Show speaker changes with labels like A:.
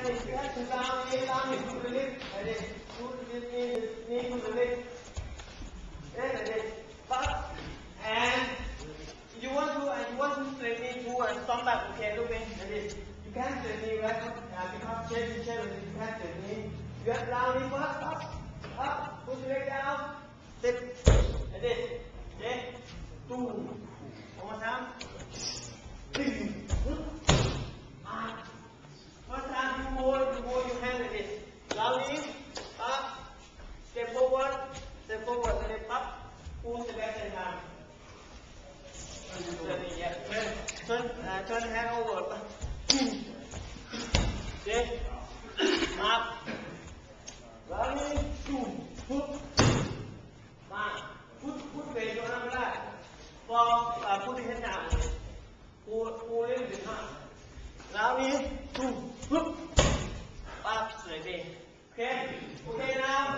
A: And you want to straight knee too and come back, okay, look at this. You can't straight knee, right? Because change, you can't straight knee. You have down knee first, up, push your leg down, sit, like this, okay? 2, one more time. 3, first time you hold your hand like this. Down knee, up, step forward, step up, pull the back and down. Turn hand over. Okay. Up. Running. 2. Put. Put weight on the back. Put the head down. Pull in the hand. Running. 2. Put. Up. Like this. Okay. Okay now.